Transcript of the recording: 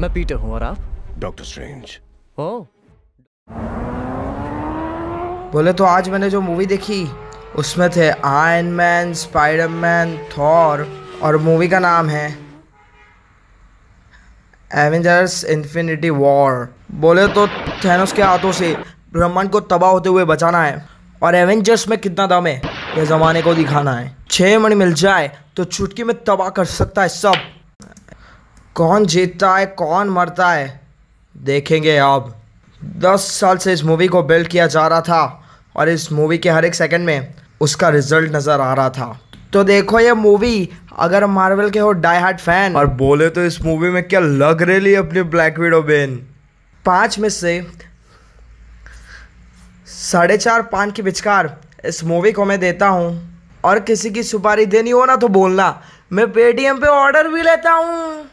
मैं पीटर हूँ और आप? Doctor strange. ओह, बोले तो आज मैंने जो मूवी देखी उसमें थे आयरन मैन, स्पाइडरमैन, थॉर और मूवी का नाम है एवेंजर्स इन्फिनिटी वॉर। बोले तो थैनोस के हाथों से ब्रह्मांड को तबाह होते हुए बचाना है और एवेंजर्स में कितना दम है यह ज़माने को दिखाना है। 6 मणि मिल जाए तो चुटकी में तबाह कर सकता है सब। कौन जीतता है कौन मरता है देखेंगे अब। 10 साल से इस मूवी को बिल्ड किया जा रहा था और इस मूवी के हर एक सेकंड में उसका रिजल्ट नज़र आ रहा था। तो देखो ये मूवी अगर मार्वल के हो डाई हार्ड फैन। और बोले तो इस मूवी में क्या लग रही अपनी ब्लैक विडो बेन। 5 में से 4.5 पान के विचकार इस मूवी को मैं देता हूँ। और किसी की सुपारी देनी हो ना तो बोलना, मैं पेटीएम पे ऑर्डर भी लेता हूँ।